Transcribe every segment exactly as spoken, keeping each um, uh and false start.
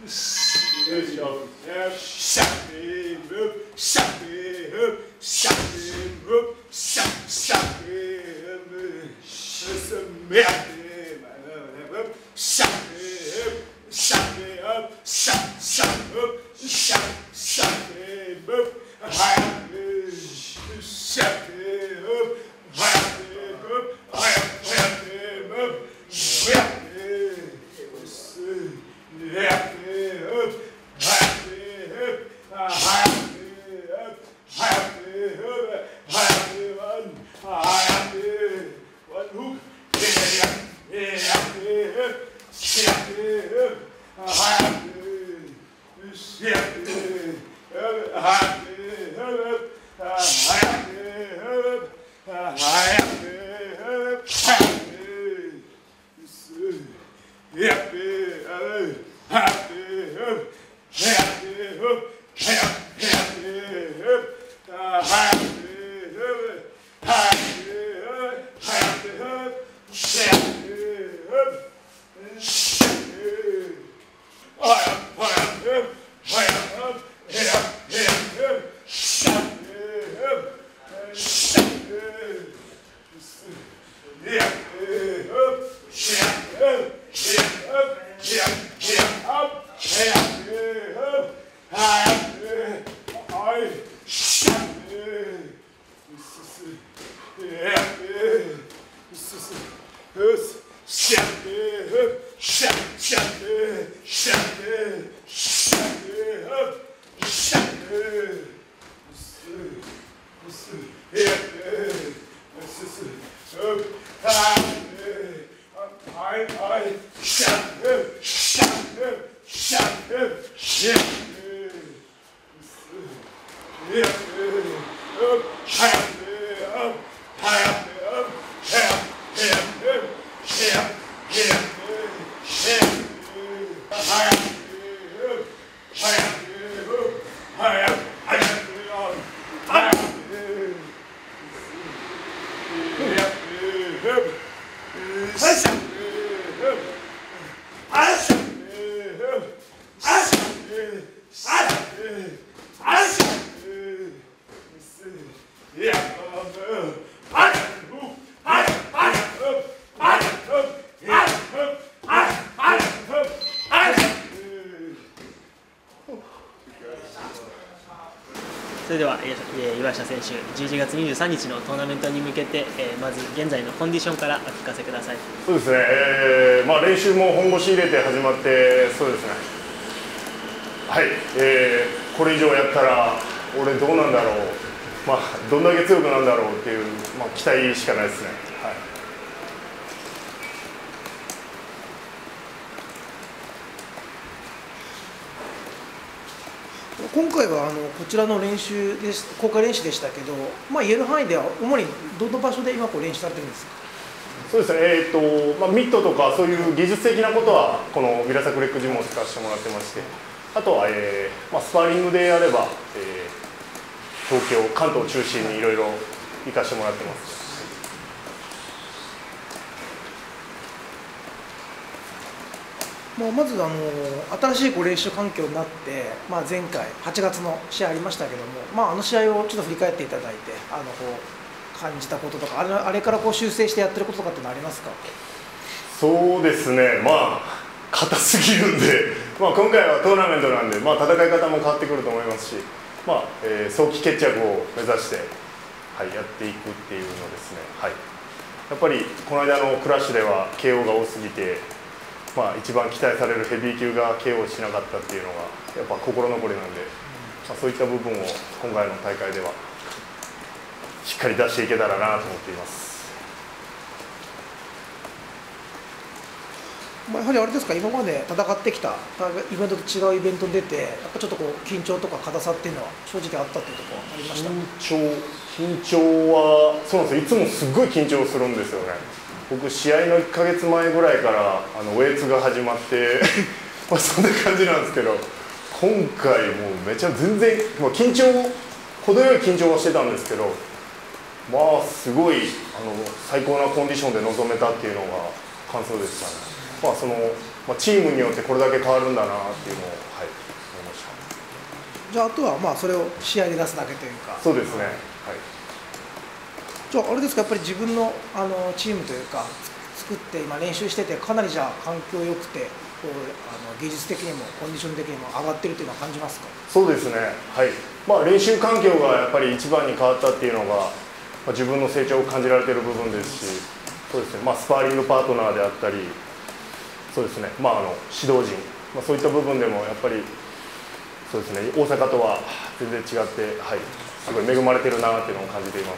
それでは、えー、岩下選手、じゅういちがつにじゅうさんにちのトーナメントに向けて、えー、まず現在のコンディションからお聞かせください。 そうですね、えーまあ、練習も本腰入れて始まって、そうですね、はい、えー、これ以上やったら、俺、どうなんだろう、まあ、どんだけ強くなんだろうっていう、まあ、期待しかないですね。はい。 今回はあのこちらの練習です、公開練習でしたけど、まあ、言える範囲では主にどの場所で今こう練習されてるんですか？ そうですね、えーとまあ、ミットとかそういう技術的なことはこのミラサクレックジムを使わせてもらってまして、あとは、えーまあ、スパーリングでやれば、えー、東京、関東を中心にいろいろ行かせてもらってます。 もうまずあの新しいこう練習環境になって、まあ、前回はちがつの試合ありましたけども、まあ、あの試合をちょっと振り返っていただいて、あのこう感じたこととか、あれ、あれからこう修正してやってることとかってのありますか？ そうですね、まあ硬すぎるんで、まあ、今回はトーナメントなんで、まあ、戦い方も変わってくると思いますし、まあえー、早期決着を目指して、はい、やっていくっていうのですね、はい、やっぱりこの間のクラッシュでは ケーオー が多すぎて、まあ、一番期待されるヘビー級が ケーオー しなかったっていうのがやっぱ心残りなんで、まあ、そういった部分を今回の大会ではしっかり出していけたらなと思っています。 まあ、やはりあれですか、今まで戦ってきたイベントと違うイベントに出て、やっぱちょっとこう緊張とか硬さっていうのは正直あったっていうところはありました？ 緊張緊張はそうなんですよ、いつもすごい緊張するんですよね。僕試合のいっかげつまえぐらいからあのウェイツが始まってまあそんな感じなんですけど、今回もうめちゃ全然、まあ、緊張程よい緊張はしてたんですけど、まあすごいあの最高なコンディションで臨めたっていうのが感想でしたね。まあそのまあ、チームによってこれだけ変わるんだなっていうのを、はい、思いました。 じゃああとはまあそれを試合で出すだけというか。 そうですね、はい、 じゃああれですか、やっぱり自分の、あのチームというか作って今練習しててかなりじゃあ環境良くてこうあの技術的にもコンディション的にも上がってるというのは感じますか？ そうですね、はい、まあ、練習環境がやっぱり一番に変わったっていうのが、まあ、自分の成長を感じられている部分ですし、そうですね、まあ、スパーリングパートナーであったり、そうですね、まあ、あの指導陣、まあ、そういった部分でもやっぱりそうですね、大阪とは全然違って、はい、すごい恵まれてるなっていうのを感じています。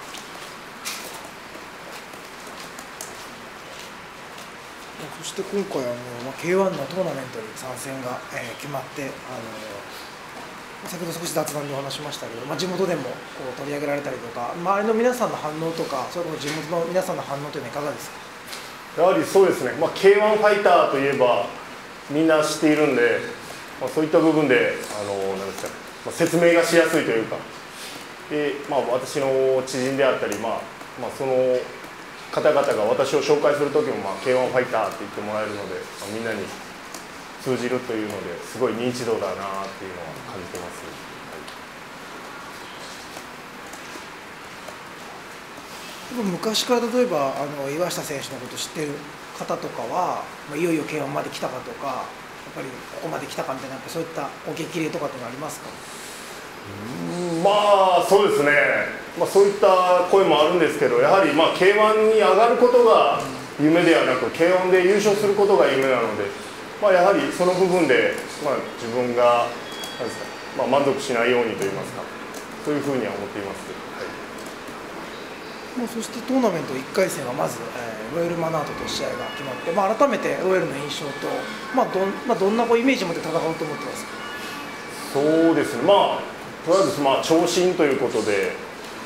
そして今回あの、まあ、ケーワン のトーナメントに参戦が、えー、決まってあの先ほど少し雑談でお話しましたけど、まあ、地元でもこう取り上げられたりとか周りの皆さんの反応とかそれこそ地元の皆さんの反応というのはいかがですか？ やはりそうですね、まあ、ケーワン ファイターといえばみんな知っているんで、まあ、そういった部分であのなんですか、まあ、説明がしやすいというかで、まあ、私の知人であったり、まあまあ、その方々が私を紹介する時も、まあ、ケーワン ファイターって言ってもらえるので、まあ、みんなに通じるというのですごい認知度だなっていうのは感じてます。 はい、昔から例えばあの岩下選手のことを知っている方とかは、まあ、いよいよ ケーワン まで来たかとかやっぱりここまで来たかみたいなそういったお激励とかっていうのはありますか？ うん、まあそうですね、まあ、そういった声もあるんですけどやはりまあ ケーワン に上がることが夢ではなく ケーワン で優勝することが夢なので、まあ、やはりその部分で、まあ、自分がなんですか、まあ、満足しないようにといいますかそういうふうには思っています。 もうそしてトーナメントいっかい戦はまず、えー、ロイヤルマナートと試合が決まって、まあ、改めてロイヤルの印象と、まあどんまあ、どんなこうイメージを持って戦おうと思ってますか？ そうですね、まあとりあえずまあ長身ということで、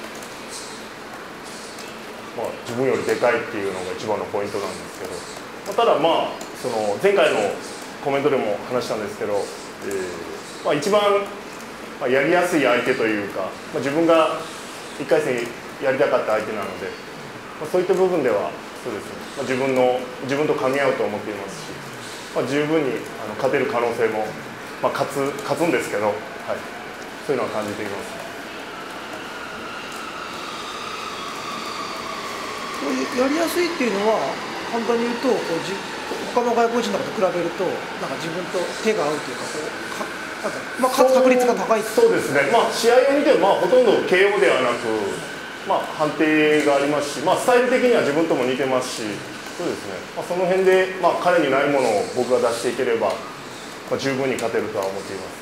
まあ、自分よりでかいっていうのが一番のポイントなんですけど、まあ、ただまあその前回のコメントでも話したんですけど、えーまあ、一番やりやすい相手というか、まあ、自分がいっかい戦やりたかった相手なので、まあ、そういった部分ではそうですね、まあ、自分の自分と噛み合うと思っていますし、まあ、十分にあの勝てる可能性も、まあ、勝つ勝つんですけど、はい、そういうのは感じています。 やりやすいっていうのは簡単に言うとこうじ他の外国人とかと比べるとなんか自分と手が合うというかこうかなんか、まあ、勝つ確率が高い。 そうですね、まあ、試合を見ても、まあ、ほとんど ケーオー ではなく、まあ、判定がありますし、まあ、スタイル的には自分とも似てますし、そうですね、まあ、その辺で、まあ、彼にないものを僕が出していければ、まあ、十分に勝てるとは思っています。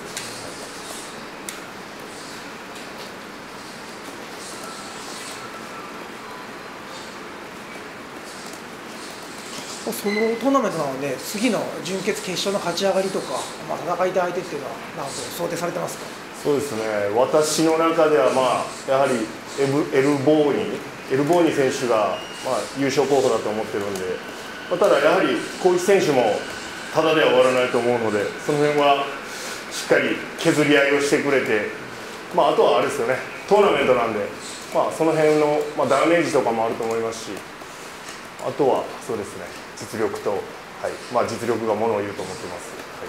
そのトーナメントなので次の準決決勝の勝ち上がりとか、まあ、戦いたい相手っていうのはなんか想定されてますか？ そうですね、私の中では、まあ、やはりエブエルボーニエルボーニ選手が、まあ、優勝候補だと思ってるんで、まあ、ただやはり小石選手もただでは終わらないと思うのでその辺はしっかり削り合いをしてくれて、まあ、あとはあれですよねトーナメントなんで、まあ、その辺の、まあ、ダメージとかもあると思いますしあとはそうですね実力と、はいまあ、実力がものを言うと思っています。はい、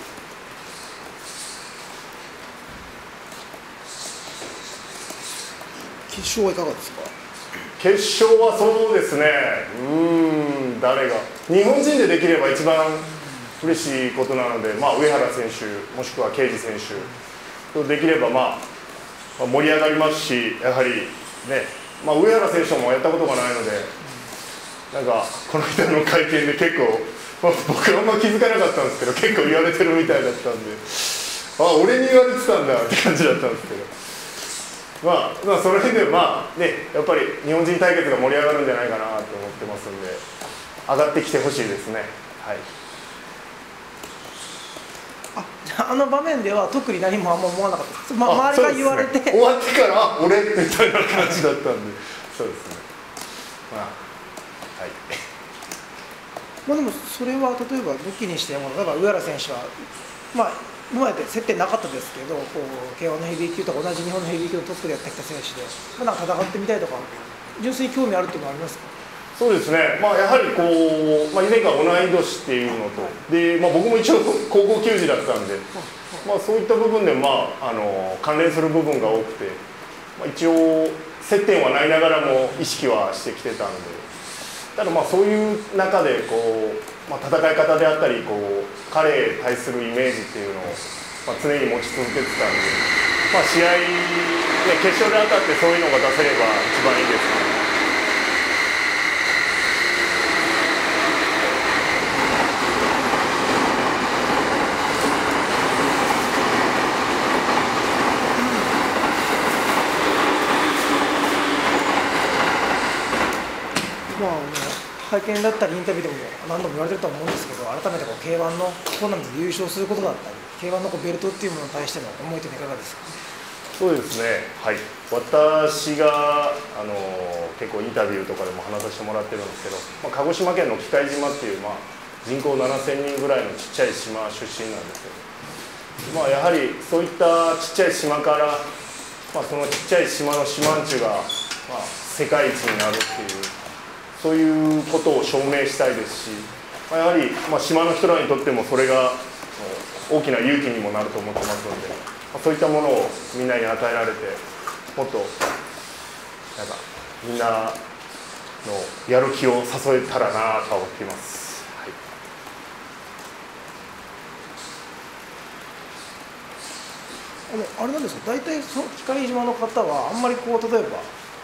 決勝はいかがですか？ 決勝はそうですね、うーん、誰が、日本人でできれば一番嬉しいことなので、まあ、上原選手、もしくは啓司選手とできれば、まあ、盛り上がりますし、やはりね、まあ、上原選手もやったことがないので。なんかこの人の会見で結構、まあ、僕はあんま気づかなかったんですけど結構言われてるみたいだったんであ俺に言われてたんだって感じだったんですけど、まあ、まあその辺でまあねやっぱり日本人対決が盛り上がるんじゃないかなと思ってますんで上がってきてほしいですね。はい、 あじゃあ、あの場面では特に何もあんま思わなかったです、まあ、周りが言われて、 ね、終わってから俺みたいな感じだったんでそうですね、まあはい、 まあでもそれは例えば武器にしても例えば上原選手はまあ今まで接点なかったですけどこう ケーワン のヘビー級とか同じ日本のヘビー級のトップでやってきた選手で、まあ、なんか戦ってみたいとか純粋に興味あるっていうのはありますか？ そうですね、まあ、やはりこう、まあ、以前から同い年っていうのとで、まあ、僕も一応高校球児だったんで、まあ、そういった部分で、まあ、あの関連する部分が多くて、まあ、一応接点はないながらも意識はしてきてたんで、ただまあそういう中でこう、まあ、戦い方であったりこう彼に対するイメージっていうのを、まあ、常に持ち続けてたんで、まあ、試合、ね、決勝で当たってそういうのが出せれば一番いいですね。 まあ、あの会見だったりインタビューでも何度も言われてると思うんですけど、改めてこう ケーワン のトーナメントで優勝することだったり ケーワン のこうベルトっていうものに対しての思いというのはいかがですか？ そうですね、はい、私があの結構インタビューとかでも話させてもらってるんですけど、まあ、鹿児島県の喜界島っていう、まあ、人口ななせんにんぐらいのちっちゃい島出身なんですけど、まあ、やはりそういったちっちゃい島から、まあ、そのちっちゃい島の島んちゅが、まあ、世界一になるっていうそういうことを証明したいですし、まあ、やはり、まあ、島の人らにとってもそれが大きな勇気にもなると思ってますので、まあ、そういったものをみんなに与えられてもっとなんかみんなのやる気を誘えたらなと思っています。はい、 あのあれなんですか、大体その光島の方はあんまりこう例えばあの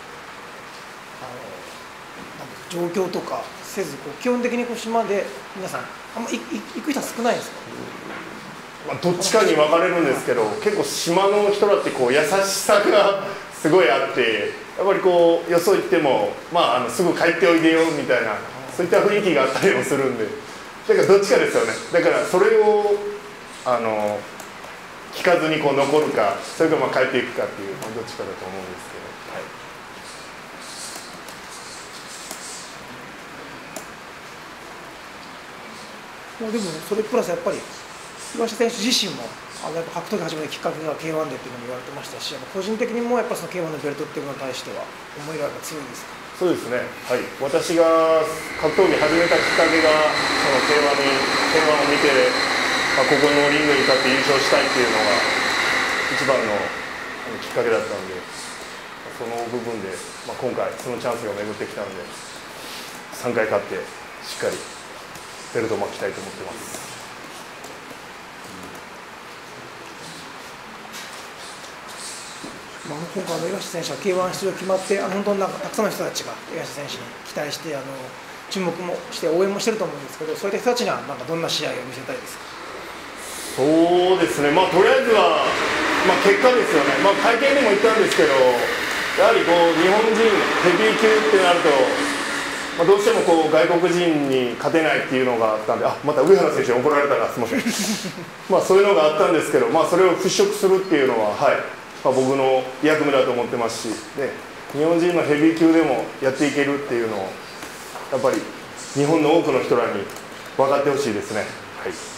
状況とかせずこう基本的にこう島で皆さんあんまいい行く人は少ないんですか？ まあ、どっちかに分かれるんですけど、結構島の人らってこう優しさがすごいあって、やっぱりこうよそ行っても、まあ、あのすぐ帰っておいでよみたいなそういった雰囲気があったりもするんで、だからどっちかですよね。だからそれをあの聞かずにこう残るか、それかまあ帰っていくかっていう、まあ、どっちかだと思うんですけど。はい、 もうでもそれプラスやっぱり岩下選手自身もあのやっぱ格闘技始めるきっかけが ケーワン でっていうのも言われてましたし、個人的にもやっぱその ケーワン のベルトっていうものに対しては思いが強いですか？ そうですね、はい、私が格闘技始めたきっかけがその ケーワン に ケーワン を見て、まあ、ここのリングに立って優勝したいっていうのが一番のきっかけだったんで、その部分で、まあ、今回そのチャンスが巡ってきたのでさんかい勝ってしっかりベルトを巻きたいと思ってます。 まあ、今回の岩下選手は ケーワン 出場決まってあの本当になんかたくさんの人たちが岩下選手に期待してあの注目もして応援もしてると思うんですけど、そういった人たちにはなんかどんな試合を見せたいですか？ そうですね、まあ、とりあえずは、まあ、結果ですよね、まあ、会見でも言ったんですけど、やはりこう日本人ヘビー級ってなると、まあ、どうしてもこう外国人に勝てないっていうのがあったんで、あまた上原選手に怒られたな、すみませんまあそういうのがあったんですけど、まあ、それを払拭するっていうのは、はいまあ、僕の役目だと思ってますし、ね、日本人のヘビー級でもやっていけるっていうのをやっぱり日本の多くの人らに分かってほしいですね。はい